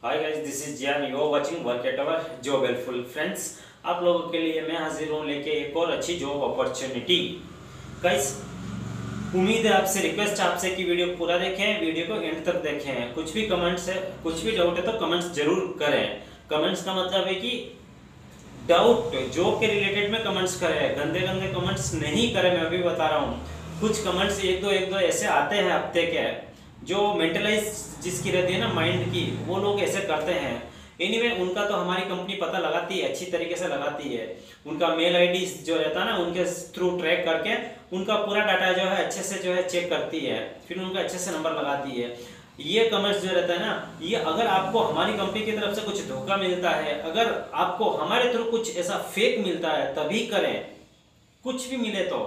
Hi guys, this is Jiyan. You are watching work at our job helpful. Friends, आप लोगों के लिए मैं हाजिर हूँ लेके एक और अच्छी जॉब अपॉर्चुनिटी। गाइस, उम्मीद है आपसे, रिक्वेस्ट आपसे कि वीडियो पूरा देखें, वीडियो को एंड तक देखें। कुछ भी कमेंट्स है, कुछ भी डाउट है तो कमेंट्स जरूर करें। कमेंट्स का मतलब है कि डाउट जॉब के रिलेटेड में कमेंट्स करें, गंदे गंदे कमेंट्स नहीं करें। मैं अभी बता रहा हूँ, कुछ कमेंट्स एक दो ऐसे आते हैं हफ्ते के, जो मेंटलाइज जिसकी रहती है ना माइंड की, वो लोग ऐसे करते हैं। एनीवे, उनका तो हमारी कंपनी पता लगाती है, अच्छी तरीके से लगाती है। उनका मेल आईडी जो रहता है ना, उनके थ्रू ट्रैक करके उनका पूरा डाटा जो है अच्छे से जो है चेक करती है, फिर उनका अच्छे से नंबर लगाती है। ये कमेंट्स जो रहता है ना, ये अगर आपको हमारी कंपनी की तरफ से कुछ धोखा मिलता है, अगर आपको हमारे थ्रू कुछ ऐसा फेक मिलता है तभी करें, कुछ भी मिले तो।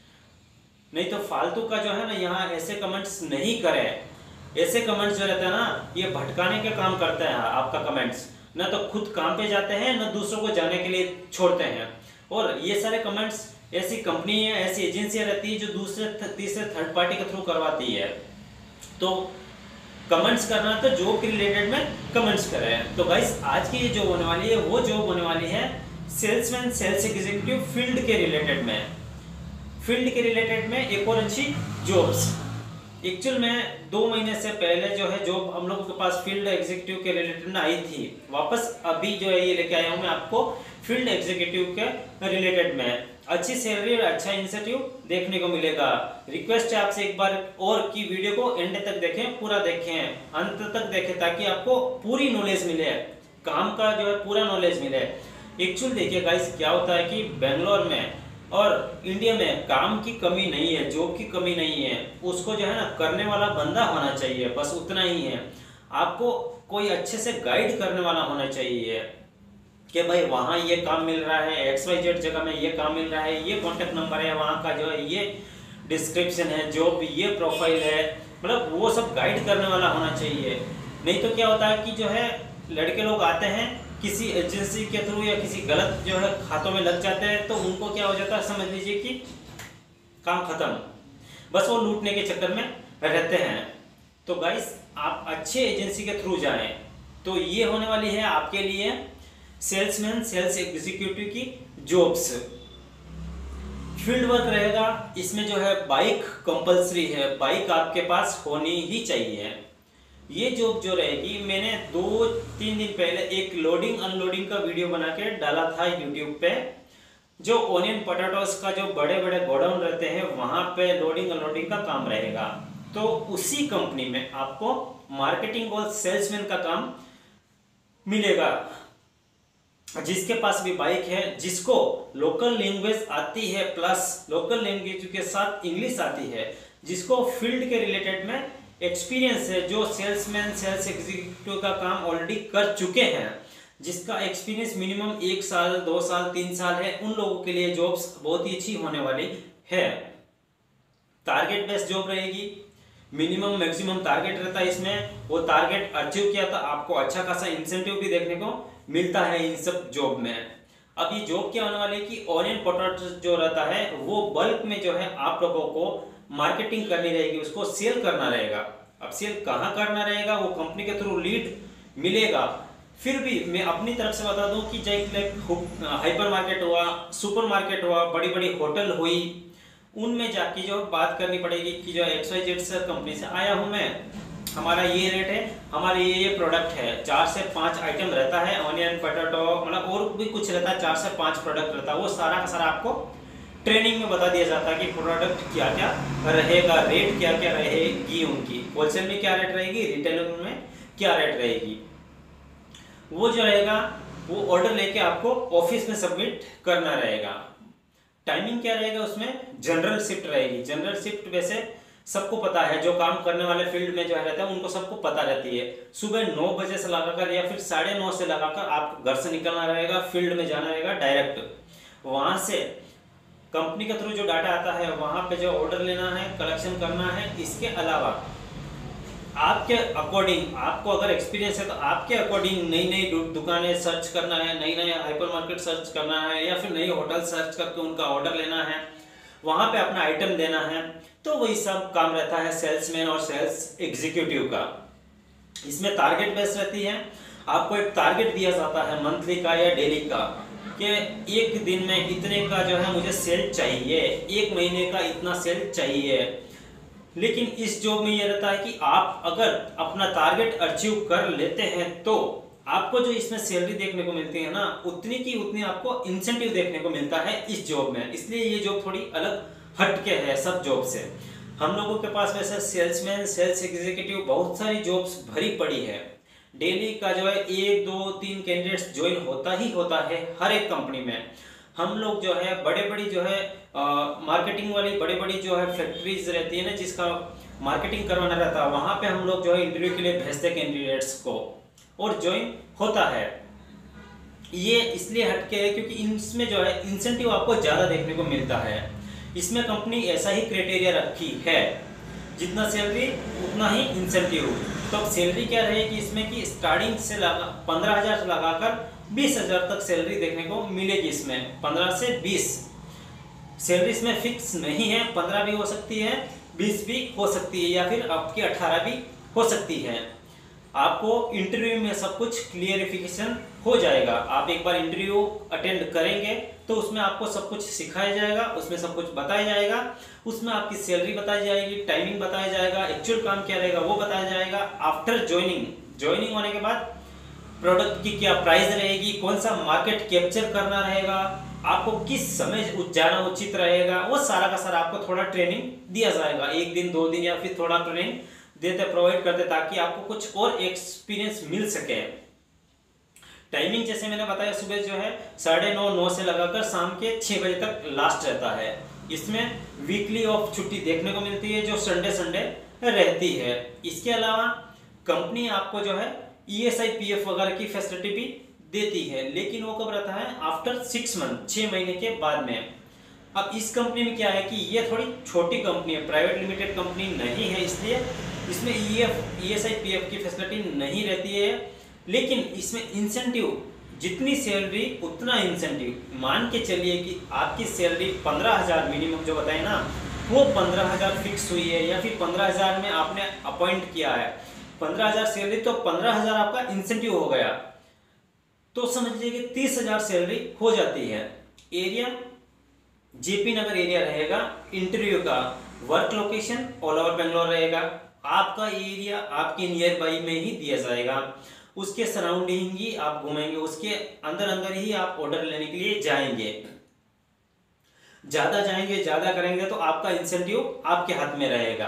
नहीं तो फालतू का जो है ना, यहाँ ऐसे कमेंट्स नहीं करें। ऐसे कमेंट्स जो रहते हैं ना, ये भटकाने का काम करता है आपका कमेंट्स। ना तो खुद काम पे जाते हैं, ना दूसरों को जाने के लिए छोड़ते हैं। और ये सारे कमेंट्स ऐसी कंपनी है, ऐसी एजेंसियां रहती है जो दूसरे तीसरे थर्ड पार्टी के थ्रू करवाती है। तो कमेंट्स करना तो जॉब के रिलेटेड में कमेंट्स करें। तो गाइस, आज की ये जॉब होने वाली है, वो जॉब होने वाली है सेल्समैन, सेल्स एग्जीक्यूटिव फील्ड के रिलेटेड में। फील्ड के रिलेटेड में एक और अच्छी जॉब्स। एक्चुअल में 2 महीने से पहले जो है जॉब हम लोगों के पास फील्ड एग्जीक्यूटिव के रिलेटेड में आई थी। वापस अभी जो है ये लेके आया हूँ मैं आपको फील्ड एग्जीक्यूटिव के रिलेटेड में। अच्छी सैलरी और अच्छा इंसेंटिव देखने को मिलेगा। रिक्वेस्ट है आपसे एक बार और कि वीडियो को एंड तक देखें, पूरा देखें, अंत तक देखें, ताकि आपको पूरी नॉलेज मिले, काम का जो है पूरा नॉलेज मिले। एक्चुअल देखिए गाइस, क्या होता है कि बेंगलोर में और इंडिया में काम की कमी नहीं है, जॉब की कमी नहीं है। उसको जो है ना करने वाला बंदा होना चाहिए, बस उतना ही है। आपको कोई अच्छे से गाइड करने वाला होना चाहिए कि भाई वहाँ ये काम मिल रहा है, XYZ जगह में ये काम मिल रहा है, ये कॉन्टेक्ट नंबर है वहाँ का, जो है ये डिस्क्रिप्शन है, जॉब ये प्रोफाइल है, मतलब वो सब गाइड करने वाला होना चाहिए। नहीं तो क्या होता है कि जो है लड़के लोग आते हैं किसी एजेंसी के थ्रू या किसी गलत जो है खातों में लग जाते हैं, तो उनको क्या हो जाता है, समझ लीजिए कि काम खत्म। बस वो लूटने के चक्कर में रहते हैं। तो गाइस, आप अच्छे एजेंसी के थ्रू जाएं। तो ये होने वाली है आपके लिए सेल्समैन, सेल्स एग्जीक्यूटिव की जॉब्स। फील्ड वर्क रहेगा, इसमें जो है बाइक कंपलसरी है, बाइक आपके पास होनी ही चाहिए। ये जॉब जो रहेगी, मैंने 2-3 दिन पहले एक लोडिंग अनलोडिंग का वीडियो बना के डाला था यूट्यूब पे। जो ओनियन पोटैटोस का जो बड़े बड़े गोडाउन रहते हैं, वहां पे लोडिंग अनलोडिंग का काम रहेगा। तो उसी कंपनी में आपको मार्केटिंग और सेल्समैन का काम मिलेगा। जिसके पास भी बाइक है, जिसको लोकल लैंग्वेज आती है प्लस लोकल लैंग्वेज के साथ इंग्लिश आती है, जिसको फील्ड के रिलेटेड में एक्सपीरियंस है, जो सेल्समैन, सेल्स एग्जीक्यूटिव का काम ऑलरेडी कर चुके हैं, जिसका एक्सपीरियंस मिनिमम 1 साल, 2 साल, 3 साल है, उन लोगों के लिए जॉब्स बहुत ही अच्छी होने वाली है। टारगेट बेस्ड जॉब रहेगी, मिनिमम मैक्सिमम टारगेट रहता है इसमें। वो टारगेट अचीव किया तो आपको अच्छा खासा इंसेंटिव भी देखने को मिलता है इन सब जॉब में। अब ये जॉब क्या होने वाली है कि ऑनियन पोटैटो जो रहता है, वो बल्क में जो है आप लोगों को मार्केटिंग करनी रहेगी, उसको सेल करना रहेगा। अब सेल कहाँ करना रहेगा, वो कंपनी के थ्रू लीड मिलेगा। फिर भी मैं अपनी तरफ से बता दूं कि जैसे हाइपर मार्केट हुआ, सुपर मार्केट हुआ, बड़ी बड़ी होटल हुई, उनमें जाके जो बात करनी पड़ेगी कि जो XYZ से कंपनी से आया हूं मैं, हमारा ये रेट है, हमारे ये प्रोडक्ट है, 4 से 5 आइटम रहता है, ऑनियन पोटैटो मतलब और भी कुछ रहता है, 4 से 5 प्रोडक्ट रहता है। वो सारा का सारा आपको ट्रेनिंग में बता दिया जाता है कि प्रोडक्ट क्या क्या रहेगा, रेट क्या क्या रहेगी, उनकी होलसेल में क्या रेट रहेगी, रिटेल में क्या रेट रहेगी। वो जो रहेगा वो ऑर्डर लेके आपको ऑफिस में सबमिट करना रहेगा। टाइमिंग क्या रहेगा उसमें, जनरल शिफ्ट रहेगी। जनरल शिफ्ट वैसे सबको पता है, जो काम करने वाले फील्ड में जो है रहता है उनको सबको पता रहती है। सुबह 9 बजे से लगाकर या फिर 9:30 से लगाकर आप घर से निकलना रहेगा, फील्ड में जाना रहेगा डायरेक्ट। वहां से कंपनी के थ्रू जो डाटा आता है, वहां पे जो ऑर्डर लेना है, कलेक्शन करना है। इसके अलावा आपके अकॉर्डिंग, आपको अगर एक्सपीरियंस है तो आपके अकॉर्डिंग नई नई दुकानें सर्च करना है, नई नई हाइपर मार्केट सर्च करना है, या फिर नई होटल सर्च करके उनका ऑर्डर लेना है, वहां पे अपना आइटम देना है। तो वही सब काम रहता है सेल्समैन और सेल्स एग्जीक्यूटिव का। इसमें टारगेट बेस्ड रहती है। आपको एक टारगेट दिया जाता है मंथली का या डेली का, कि एक दिन में इतने का जो है मुझे सेल चाहिए, एक महीने का इतना सेल चाहिए। लेकिन इस जॉब में ये रहता है कि आप अगर अपना टारगेट अचीव कर लेते हैं तो आपको जो इसमें सैलरी देखने को मिलती है ना, उतनी की उतनी आपको इंसेंटिव देखने को मिलता है इस जॉब में। इसलिए ये जॉब थोड़ी अलग हटके है सब जॉब से। हम लोगों के पास वैसे सेल्समैन, सेल्स एग्जीक्यूटिव बहुत सारी जॉब्स भरी पड़ी है। डेली का जो है 1 2 3 कैंडिडेट्स ज्वाइन होता ही होता है हर एक कंपनी में। हम लोग जो है बड़े बड़ी जो है मार्केटिंग वाली बड़ी बड़ी जो है फैक्ट्रीज रहती है ना, जिसका मार्केटिंग करवाना रहता है, वहां पे हम लोग जो है इंटरव्यू के लिए भेजते कैंडिडेट्स को और ज्वाइन होता है। ये इसलिए हटके है क्योंकि इसमें जो है इंसेंटिव आपको ज़्यादा देखने को मिलता है। इसमें कंपनी ऐसा ही क्राइटेरिया रखी है, जितना सैलरी उतना ही इंसेंटिव। तो अब सैलरी क्या रहेगी इसमें कि स्टार्टिंग से 15,000 से लगाकर 20,000 तक सैलरी देखने को मिलेगी। इसमें 15 से 20 सैलरी इसमें फिक्स नहीं है, 15 भी हो सकती है, 20 भी हो सकती है, या फिर आपकी 18 भी हो सकती है। आपको इंटरव्यू में सब कुछ क्लियरिफिकेशन हो जाएगा। आप एक बार इंटरव्यू अटेंड करेंगे तो उसमें आपको सब कुछ सिखाया जाएगा, उसमें सब कुछ बताया जाएगा, उसमें आपकी सैलरी बताई जाएगी, टाइमिंग बताया जाएगा, एक्चुअल काम क्या रहेगा वो बताया जाएगा। आफ्टर ज्वाइनिंग होने के बाद प्रोडक्ट की क्या प्राइस रहेगी, कौन सा मार्केट कैप्चर करना रहेगा, आपको किस समय जाना उचित रहेगा, वो सारा का सारा आपको थोड़ा ट्रेनिंग दिया जाएगा। 1 दिन 2 दिन या फिर थोड़ा ट्रेनिंग देते, प्रोवाइड करते, ताकि आपको कुछ और एक्सपीरियंस मिल सके। टाइमिंग जैसे मैंने बताया, सुबह जो है 9:30 से लगाकर शाम के 6 बजे तक लास्ट रहता है। इसमें वीकली ऑफ छुट्टी देखने को मिलती है जो संडे रहती है। इसके अलावा कंपनी आपको जो है ESI PF वगैरह की फैसिलिटी भी देती है, लेकिन वो कब रहता है आफ्टर 6 मंथ, 6 महीने के बाद में। अब इस कंपनी में क्या है कि ये थोड़ी छोटी कंपनी है, प्राइवेट लिमिटेड कंपनी नहीं है, इसलिए इसमें ESI PF की फैसिलिटी नहीं रहती है। लेकिन इसमें इंसेंटिव, जितनी सैलरी उतना इंसेंटिव। मान के चलिए कि आपकी सैलरी 15,000 मिनिमम जो बताए ना, वो 15,000 फिक्स हुई है, या फिर 15,000 में आपने अपॉइंट किया है, 15,000 सैलरी, तो 15,000 आपका इंसेंटिव हो गया, तो समझ लीजिए कि 30,000 सैलरी हो जाती है। एरिया JP नगर एरिया रहेगा। इंटरव्यू का work location all over Bangalore रहेगा। आपका एरिया आपके नियर बाई में ही दिया जाएगा, उसके सराउंडिंग ही आप घूमेंगे, उसके अंदर अंदर ही आप ऑर्डर लेने के लिए जाएंगे। ज्यादा जाएंगे, ज्यादा करेंगे तो आपका इंसेंटिव आपके हाथ में रहेगा।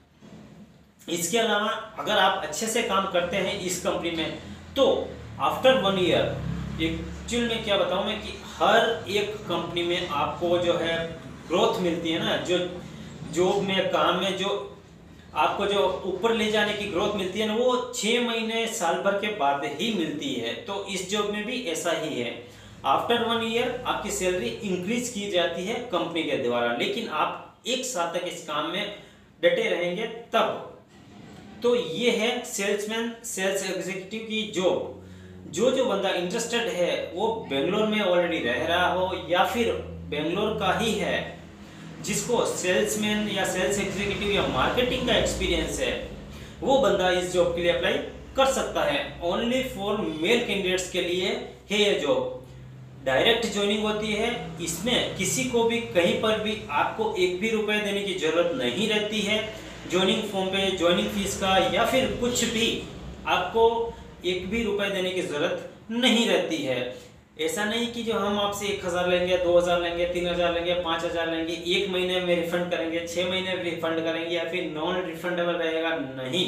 इसके अलावा अगर आप अच्छे से काम करते हैं इस कंपनी में, तो आफ्टर 1 ईयर, एक्चुअल में क्या बताऊं मैं कि हर एक कंपनी में आपको जो है ग्रोथ मिलती है ना, जो जॉब में, काम में जो आपको जो ऊपर ले जाने की ग्रोथ मिलती है ना, वो 6 महीने साल भर के बाद ही मिलती है। तो इस जॉब में भी ऐसा ही है। आफ्टर 1 ईयर आपकी सैलरी इंक्रीज की जाती है कंपनी के द्वारा, लेकिन आप 1 साल तक इस काम में डटे रहेंगे तब। तो ये है सेल्समैन, सेल्स एग्जीक्यूटिव की जॉब। जो बंदा इंटरेस्टेड है, वो बेंगलोर में ऑलरेडी रह रहा हो या फिर बेंगलोर का ही है, जिसको सेल्समैन या सेल्स एग्जीक्यूटिव या मार्केटिंग का एक्सपीरियंस है, वो बंदा इस जॉब के लिए अप्लाई कर सकता है। ओनली फॉर मेल कैंडिडेट्स के लिए है ये जॉब। डायरेक्ट ज्वाइनिंग होती है। इसमें किसी को भी कहीं पर भी आपको 1 भी रुपए देने की जरूरत नहीं रहती है। ज्वाइनिंग फॉर्म पे ज्वाइनिंग फीस का या फिर कुछ भी आपको 1 भी रुपए देने की जरूरत नहीं रहती है। ऐसा नहीं कि जो हम आपसे 1,000 लेंगे, 2,000 लेंगे, 3,000 लेंगे, 5,000 लेंगे, 1 महीने में रिफंड करेंगे, 6 महीने में रिफंड करेंगे, या फिर नॉन रिफंडेबल रहेगा। नहीं,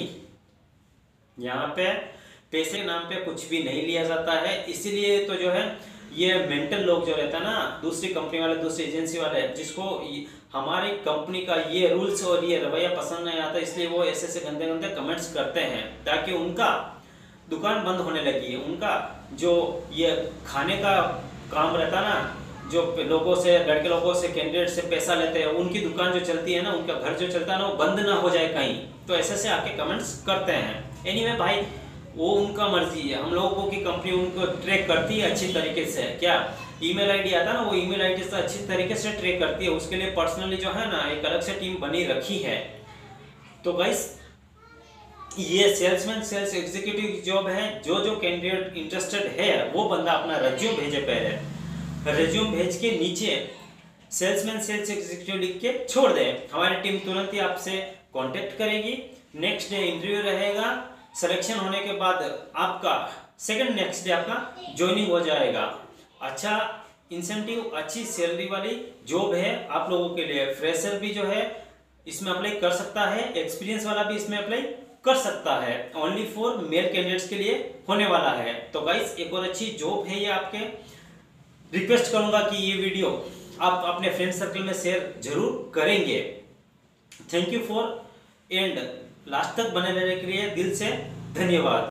यहाँ पे पैसे के नाम पे कुछ भी नहीं लिया जाता है। इसीलिए तो जो है ये मेंटल लोग जो रहता है ना, दूसरी कंपनी वाले, दूसरी एजेंसी वाले, जिसको हमारी कंपनी का ये रूल्स और ये रवैया पसंद नहीं आता, इसलिए वो ऐसे ऐसे गंदे गंदे कमेंट्स करते हैं, ताकि उनका दुकान बंद होने लगी है। उनका जो ये खाने का काम रहता है ना, जो लोगों से, लड़के लोगों से, कैंडिडेट से पैसा लेते हैं, उनकी दुकान जो चलती है ना, उनका घर जो चलता है ना, वो बंद ना हो जाए कहीं, तो ऐसे से आके कमेंट्स करते हैं। एनीवे भाई, वो उनका मर्जी है। हम लोगों की कंपनी उनको ट्रैक करती है अच्छी तरीके से। क्या ईमेल आईडी आता है ना, वो ईमेल आईडी से अच्छी तरीके से ट्रैक करती है। उसके लिए पर्सनली जो है ना, एक अलग से टीम बनी रखी है। तो गाइस, ये सेल्समैन सेल्स एग्जीक्यूटिव की जॉब है। जो जो कैंडिडेट इंटरेस्टेड है वो बंदा अपना रेज्यूम भेजे, पहले रेज्यूम भेज के नीचे सेल्समैन सेल्स एग्जीक्यूटिव लिख के छोड़ दे। हमारी टीम तुरंत ही आपसे कांटेक्ट करेगी। नेक्स्ट डे इंटरव्यू रहेगा। सिलेक्शन होने के बाद आपका नेक्स्ट डे आपका ज्वाइनिंग हो जाएगा। अच्छा इंसेंटिव, अच्छी सैलरी वाली जॉब है आप लोगों के लिए। फ्रेशर भी जो है इसमें अप्लाई कर सकता है, एक्सपीरियंस वाला भी इसमें अप्लाई कर सकता है। ओनली फॉर मेल कैंडिडेट्स के लिए होने वाला है। तो गाइस एक और अच्छी जॉब है ये आपके। रिक्वेस्ट करूंगा कि ये वीडियो आप अपने फ्रेंड सर्कल में शेयर जरूर करेंगे। Thank you for end last तक बने रहने के लिए दिल से धन्यवाद।